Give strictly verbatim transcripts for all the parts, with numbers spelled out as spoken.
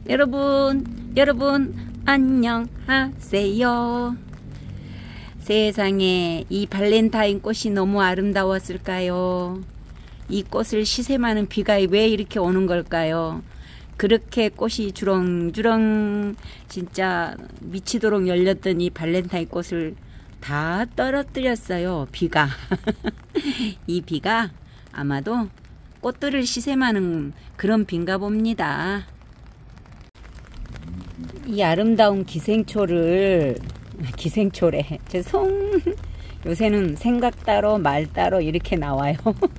여러분, 여러분, 안녕하세요. 세상에 이 발렌타인 꽃이 너무 아름다웠을까요? 이 꽃을 시샘하는 비가 왜 이렇게 오는 걸까요? 그렇게 꽃이 주렁주렁 진짜 미치도록 열렸던 이 발렌타인 꽃을 다 떨어뜨렸어요, 비가. 이 비가 아마도 꽃들을 시샘하는 그런 비인가 봅니다. 이 아름다운 기생초를, 기생초래, 죄송, 요새는 생각 따로 말 따로 이렇게 나와요.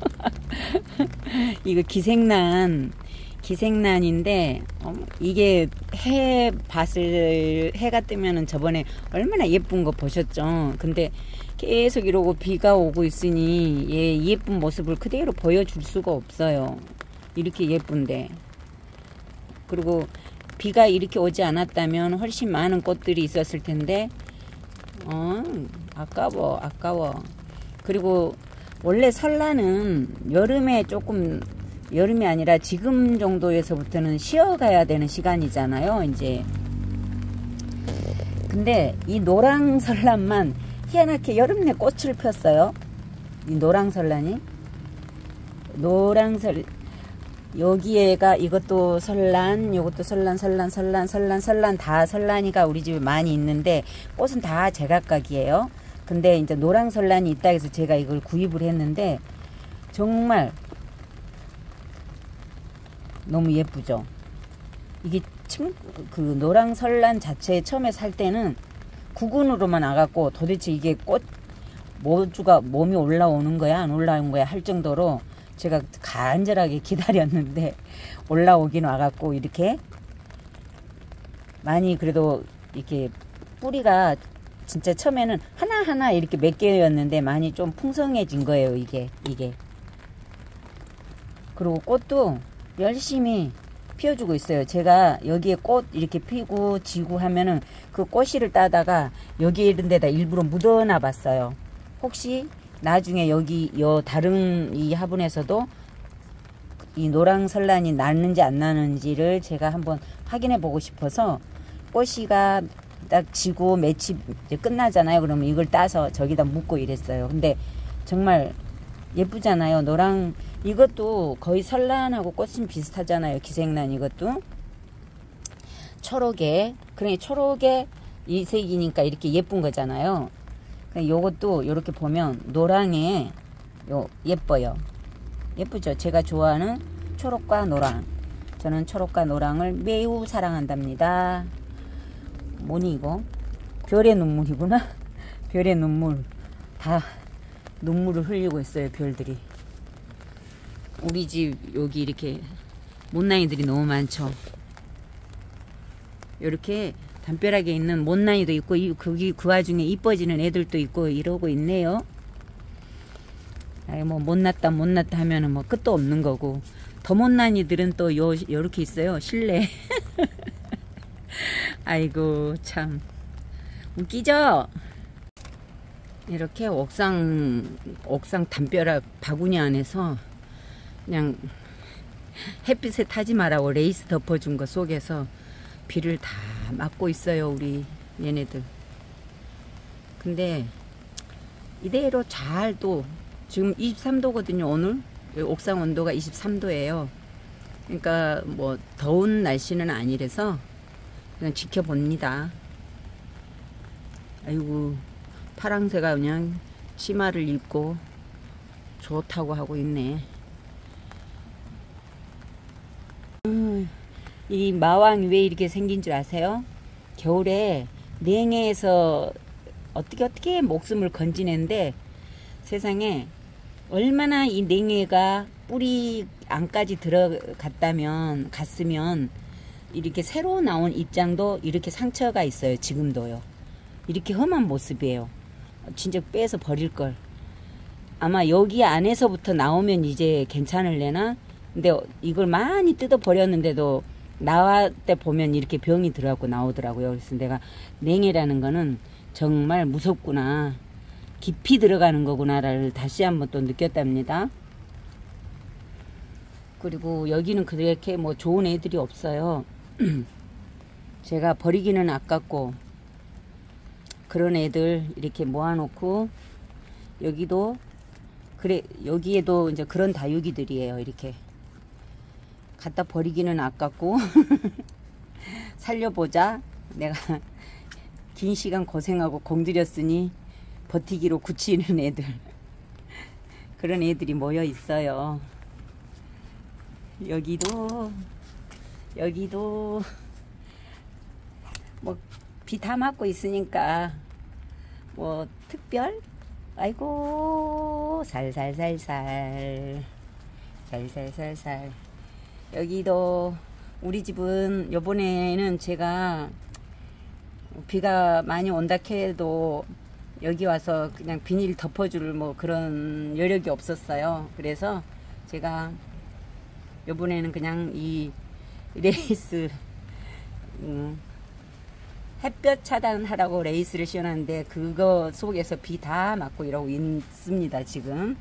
이거 기생란, 기생란인데 어, 이게 해 밭을 해가 뜨면은 저번에 얼마나 예쁜 거 보셨죠? 근데 계속 이러고 비가 오고 있으니 얘 예쁜 모습을 그대로 보여줄 수가 없어요. 이렇게 예쁜데. 그리고 비가 이렇게 오지 않았다면 훨씬 많은 꽃들이 있었을 텐데 어 아까워 아까워. 그리고 원래 설날은 여름에 조금, 여름이 아니라 지금 정도에서부터는 쉬어가야 되는 시간이잖아요, 이제. 근데 이 노랑설란만 희한하게 여름 내 꽃을 폈어요. 이 노랑설란이. 노랑설, 여기에가 이것도 설란, 이것도 설란, 설란, 설란, 설란, 설란, 다 설란이가 우리 집에 많이 있는데 꽃은 다 제각각이에요. 근데 이제 노랑설란이 있다 해서 제가 이걸 구입을 했는데 정말 너무 예쁘죠. 이게 참, 그 노랑설란 자체 처음에 살 때는 구근으로만 와갖고 도대체 이게 꽃 모주가 몸이 올라오는 거야 안 올라오는 거야 할 정도로 제가 간절하게 기다렸는데 올라오긴 와갖고 이렇게 많이, 그래도 이렇게 뿌리가 진짜 처음에는 하나하나 이렇게 몇 개였는데 많이 좀 풍성해진 거예요, 이게 이게. 그리고 꽃도 열심히 피워주고 있어요. 제가 여기에 꽃 이렇게 피고 지고 하면은 그 꽃씨를 따다가 여기 이런 데다 일부러 묻어놔 봤어요. 혹시 나중에 여기 요 다른 이 화분에서도 이 노랑설란이 나는지 안 나는지를 제가 한번 확인해 보고 싶어서 꽃이가 딱 지고 맺히 이제 끝나잖아요. 그러면 이걸 따서 저기다 묻고 이랬어요. 근데 정말 예쁘잖아요. 노랑, 이것도 거의 설란하고 꽃은 비슷하잖아요. 기생란 이것도 초록에, 그러니까 초록에 이 색이니까 이렇게 예쁜 거잖아요. 요것도 이렇게 보면 노랑에 요 예뻐요. 예쁘죠? 제가 좋아하는 초록과 노랑. 저는 초록과 노랑을 매우 사랑한답니다. 뭐니 이거? 별의 눈물이구나. 별의 눈물. 다 눈물을 흘리고 있어요, 별들이. 우리 집 여기 이렇게 못난이들이 너무 많죠. 이렇게 담벼락에 있는 못난이도 있고, 거기 그 와중에 이뻐지는 애들도 있고 이러고 있네요. 아이 뭐 못났다 못났다 하면은 뭐 끝도 없는 거고, 더 못난이들은 또 요 요렇게 있어요, 실내. 아이고 참 웃기죠. 이렇게 옥상 옥상 담벼락 바구니 안에서 그냥 햇빛에 타지 말라고 레이스 덮어준 거 속에서 비를 다 맞고 있어요, 우리 얘네들. 근데 이대로 잘 또 지금 이십삼 도거든요 오늘. 옥상 온도가 이십삼 도예요 그러니까 뭐 더운 날씨는 아니라서 그냥 지켜봅니다. 아이고 파랑새가 그냥 치마를 입고 좋다고 하고 있네. 음, 이 마왕이 왜 이렇게 생긴 줄 아세요? 겨울에 냉해에서 어떻게 어떻게 목숨을 건지는데 세상에 얼마나 이 냉해가 뿌리 안까지 들어갔다면 갔으면 이렇게 새로 나온 입장도 이렇게 상처가 있어요. 지금도요. 이렇게 험한 모습이에요. 진짜 빼서 버릴걸. 아마 여기 안에서부터 나오면 이제 괜찮을래나? 근데 이걸 많이 뜯어 버렸는데도 나와 때 보면 이렇게 병이 들어가고 나오더라고요. 그래서 내가 냉해라는 거는 정말 무섭구나, 깊이 들어가는 거구나를 다시 한번 또 느꼈답니다. 그리고 여기는 그렇게 뭐 좋은 애들이 없어요. 제가 버리기는 아깝고 그런 애들 이렇게 모아놓고 여기도 그래 여기에도 이제 그런 다육이들이에요. 이렇게 갖다 버리기는 아깝고 살려보자. 내가 긴 시간 고생하고 공들였으니 버티기로 굳히는 애들 그런 애들이 모여 있어요. 여기도 여기도 뭐 비 다 맞고 있으니까 뭐 특별 아이고 살살살살 살살살살. 여기도 우리 집은 요번에는 제가 비가 많이 온다 해도 여기 와서 그냥 비닐 덮어줄 뭐 그런 여력이 없었어요. 그래서 제가 요번에는 그냥 이 레이스 음, 햇볕 차단하라고 레이스를 씌워놨는데 그거 속에서 비 다 맞고 이러고 있습니다 지금.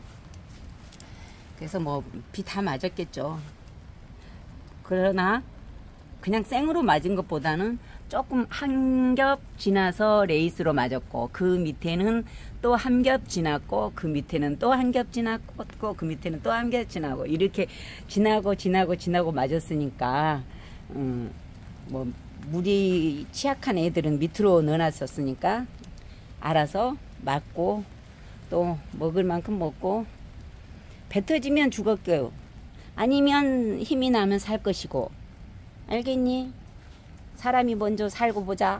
그래서 뭐 비 다 맞았겠죠. 그러나 그냥 생으로 맞은 것보다는 조금 한 겹 지나서 레이스로 맞았고 그 밑에는 또 한 겹 지났고 그 밑에는 또 한 겹 지났고 그 밑에는 또 한 겹 지나고 이렇게 지나고 지나고 지나고 맞았으니까 음, 뭐 물이 취약한 애들은 밑으로 넣어놨었으니까 알아서 맞고 또 먹을 만큼 먹고 배 터지면 죽었고요. 아니면 힘이 나면 살 것이고. 알겠니? 사람이 먼저 살고 보자.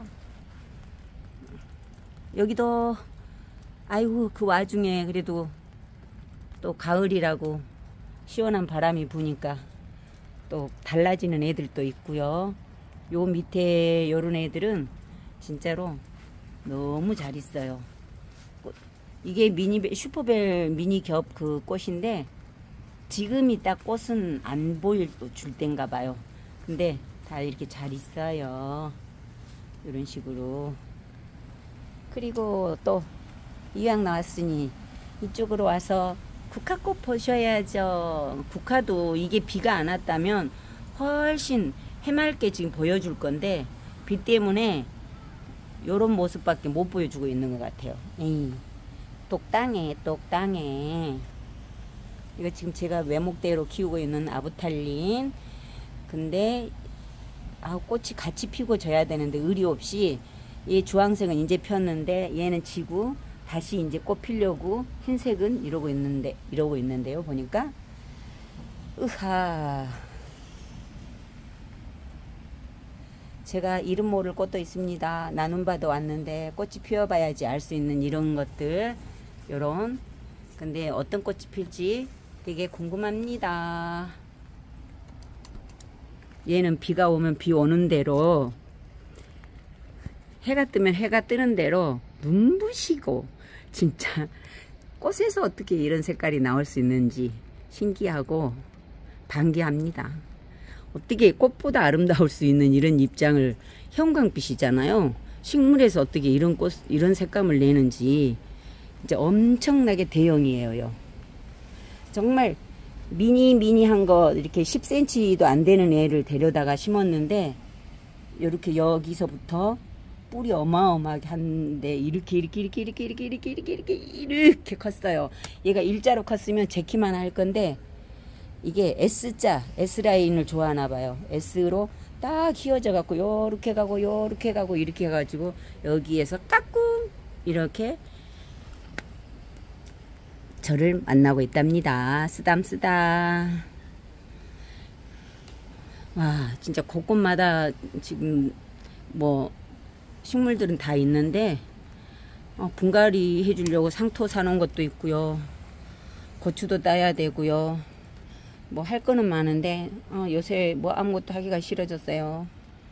여기도 아이고 그 와중에 그래도 또 가을이라고 시원한 바람이 부니까 또 달라지는 애들도 있고요. 요 밑에 요런 애들은 진짜로 너무 잘 있어요. 이게 미니 슈퍼벨 미니 겹 그 꽃인데 지금이 딱 꽃은 안 보일 줄 땐가 봐요. 근데 다 이렇게 잘 있어요. 이런 식으로. 그리고 또 이왕 나왔으니 이쪽으로 와서 국화꽃 보셔야죠. 국화도 이게 비가 안 왔다면 훨씬 해맑게 지금 보여줄 건데 비 때문에 요런 모습밖에 못 보여주고 있는 것 같아요. 에이, 똑당해 똑당해. 이거 지금 제가 외목대로 키우고 있는 아부탈린. 근데 아, 꽃이 같이 피고 져야 되는데 의리 없이 얘 주황색은 이제 폈는데 얘는 지고 다시 이제 꽃 피려고 흰색은 이러고 있는데 이러고 있는데요. 보니까 으하. 제가 이름 모를 꽃도 있습니다. 나눔받아 왔는데 꽃이 피어봐야지 알 수 있는 이런 것들. 요런. 근데 어떤 꽃이 필지 되게 궁금합니다. 얘는 비가 오면 비 오는 대로 해가 뜨면 해가 뜨는 대로 눈부시고 진짜 꽃에서 어떻게 이런 색깔이 나올 수 있는지 신기하고 반기합니다. 어떻게 꽃보다 아름다울 수 있는 이런 입장을 형광빛이잖아요. 식물에서 어떻게 이런 꽃 이런 색감을 내는지 진짜 엄청나게 대형이에요. 정말 미니 미니한 거 이렇게 십 센티미터도 안 되는 애를 데려다가 심었는데 이렇게 여기서부터 뿌리 어마어마하게 한데 이렇게 이렇게 이렇게 이렇게 이렇게 이렇게 이렇게 이렇게 이렇게 컸어요. 얘가 일자로 컸으면 제 키만 할 건데 이게 S자 S라인을 좋아하나 봐요. S로 딱 휘어져 갖고 요렇게 가고 요렇게 가고 이렇게 해가지고 여기에서 까꿍 이렇게 저를 만나고 있답니다. 쓰담쓰다. 와 진짜 곳곳마다 지금 뭐 식물들은 다 있는데 어, 분갈이 해주려고 상토 사놓은 것도 있고요. 고추도 따야 되고요. 뭐 할 거는 많은데 어, 요새 뭐 아무것도 하기가 싫어졌어요.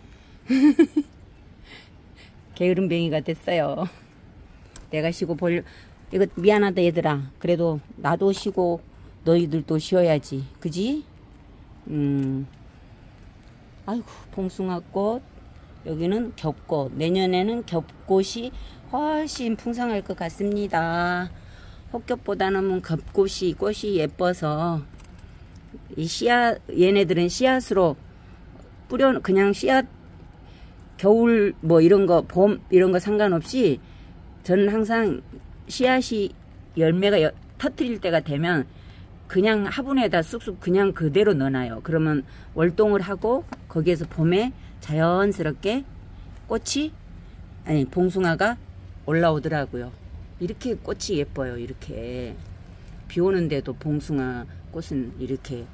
게으름뱅이가 됐어요. 내가 쉬고 볼 이거 미안하다 얘들아. 그래도 나도 쉬고 너희들도 쉬어야지. 그지? 음. 아이고 봉숭아꽃. 여기는 겹꽃. 내년에는 겹꽃이 훨씬 풍성할 것 같습니다. 혹겹보다는 겹꽃이 꽃이 예뻐서 이 씨앗 얘네들은 씨앗으로 뿌려 그냥 씨앗 겨울 뭐 이런 거, 봄 이런 거 상관없이 저는 항상 씨앗이 열매가 여, 터트릴 때가 되면 그냥 화분에다 쑥쑥 그냥 그대로 넣어놔요. 그러면 월동을 하고 거기에서 봄에 자연스럽게 꽃이 아니 봉숭아가 올라오더라고요. 이렇게 꽃이 예뻐요. 이렇게 비 오는데도 봉숭아 꽃은 이렇게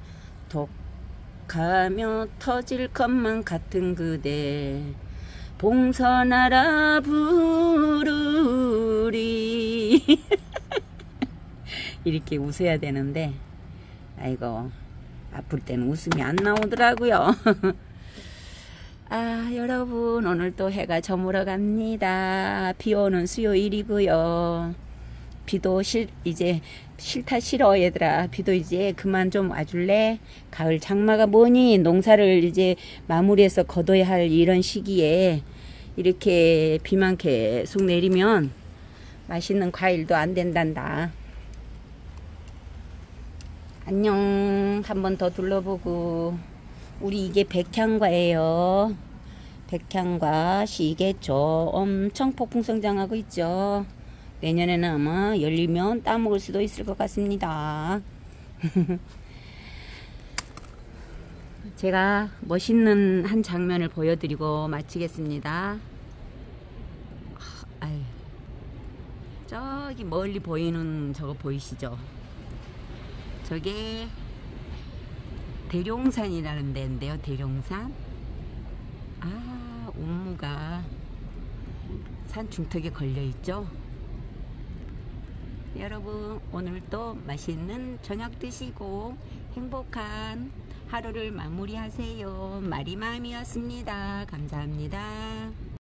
독하며 터질 것만 같은 그대 봉선하라 부르리 이렇게 웃어야 되는데 아이고 아플 때는 웃음이 안 나오더라고요. 아 여러분 오늘 또 해가 저물어 갑니다. 비 오는 수요일이고요. 비도 싫 이제 싫다 싫어 얘들아. 비도 이제 그만 좀 와줄래? 가을 장마가 뭐니? 농사를 이제 마무리해서 거둬야 할 이런 시기에 이렇게 비만 계속 내리면 맛있는 과일도 안 된단다. 안녕. 한 번 더 둘러보고. 우리 이게 백향과예요. 백향과 시계초 엄청 폭풍 성장하고 있죠. 내년에는 아마 열리면 따먹을 수도 있을 것 같습니다. 제가 멋있는 한 장면을 보여드리고 마치겠습니다. 아유, 저기 멀리 보이는 저거 보이시죠? 저게 대룡산이라는 데인데요. 대룡산. 아, 옥무가 산 중턱에 걸려 있죠. 여러분 오늘도 맛있는 저녁 드시고 행복한 하루를 마무리하세요. 마리맘이었습니다. 감사합니다.